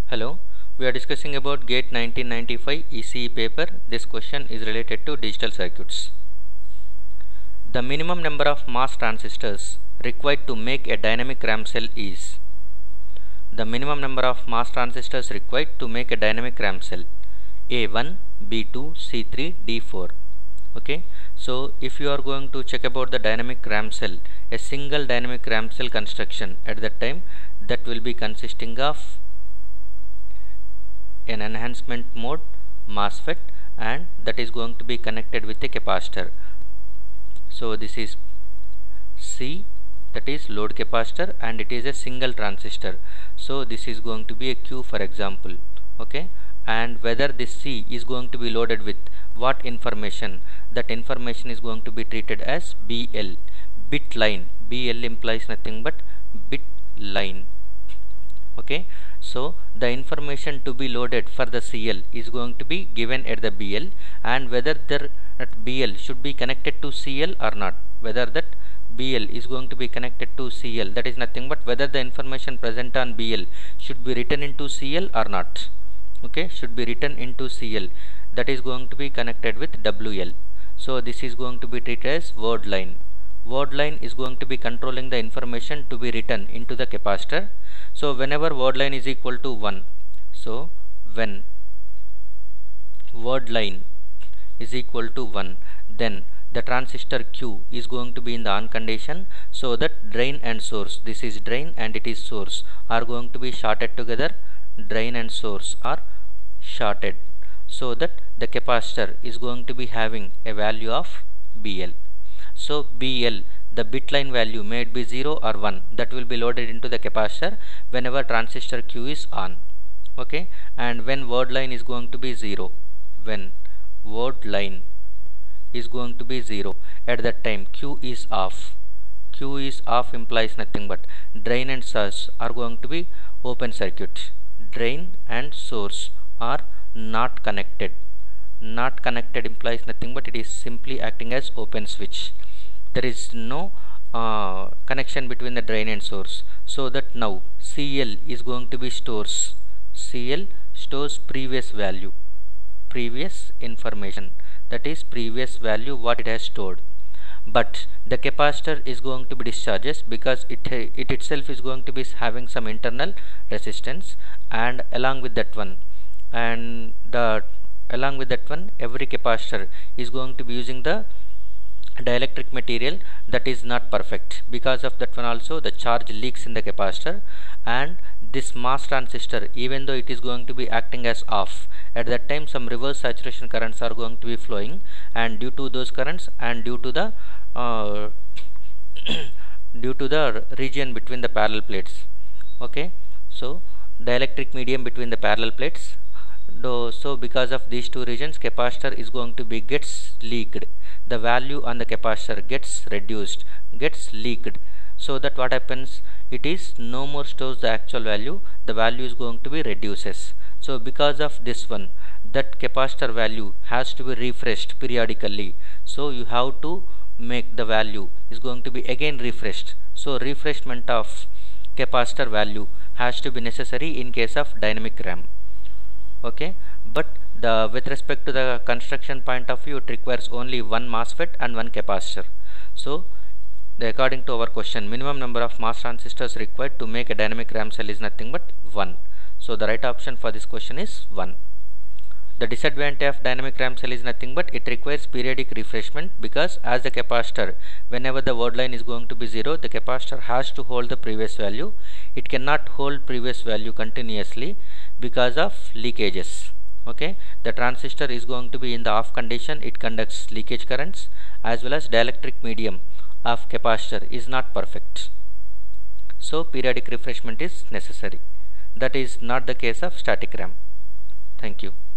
Hello, we are discussing about GATE 1995 ECE paper. This question is related to digital circuits. The minimum number of MOS transistors required to make a dynamic RAM cell is. The minimum number of MOS transistors required to make a dynamic RAM cell A1, B2, C3, D4. Okay, so if you are going to check about the dynamic RAM cell, a single dynamic RAM cell construction at that time, that will be consisting of an enhancement mode MOSFET, and that is going to be connected with a capacitor. So this is C, that is load capacitor, and it is a single transistor. So this is going to be a Q, for example. Okay, and whether this C is going to be loaded with what information, that information is going to be treated as BL, bit line. BL implies nothing but bit line. Okay, so the information to be loaded for the CL is going to be given at the BL, and whether that BL should be connected to CL or not, whether that BL is going to be connected to CL, that is nothing but whether the information present on BL should be written into CL or not. Okay, should be written into CL, that is going to be connected with WL. So this is going to be treated as word line. Word line is going to be controlling the information to be written into the capacitor. So whenever word line is equal to 1, so when word line is equal to 1, then the transistor Q is going to be in the on condition, so that drain and source, this is drain and it is source, are going to be shorted together. Drain and source are shorted, so that the capacitor is going to be having a value of BL. So BL, the bit line value may it be 0 or 1, that will be loaded into the capacitor whenever transistor Q is on. Okay, and when word line is going to be 0, when word line is going to be 0, at that time Q is off. Q is off implies nothing but drain and source are going to be open circuit. Drain and source are not connected. Not connected implies nothing but it is simply acting as open switch. There is no connection between the drain and source, so that now CL is going to be stores. CL stores previous value, previous information, that is previous value what it has stored. But the capacitor is going to be discharges because it itself is going to be having some internal resistance, and along with that one, every capacitor is going to be using the dielectric material that is not perfect. Because of that one also the charge leaks in the capacitor, and this MOS transistor, even though it is going to be acting as off, at that time some reverse saturation currents are going to be flowing, and due to those currents and due to the region between the parallel plates. Okay, so dielectric medium between the parallel plates, so because of these two regions capacitor is going to be gets leaked. The value on the capacitor gets reduced, gets leaked, so that what happens, it is no more stores the actual value, the value is going to be reduces. So because of this one, that capacitor value has to be refreshed periodically, so you have to make the value is going to be again refreshed. So refreshment of capacitor value has to be necessary in case of dynamic RAM. Okay, but with respect to the construction point of view, it requires only one MOSFET and one capacitor. So according to our question, minimum number of MOS transistors required to make a dynamic RAM cell is nothing but 1. So the right option for this question is 1. The disadvantage of dynamic RAM cell is nothing but it requires periodic refreshment, because as the capacitor, whenever the word line is going to be 0, the capacitor has to hold the previous value. It cannot hold previous value continuously because of leakages. Okay, the transistor is going to be in the off condition, it conducts leakage currents, as well as dielectric medium of capacitor is not perfect, so periodic refreshment is necessary. That is not the case of static RAM. Thank you.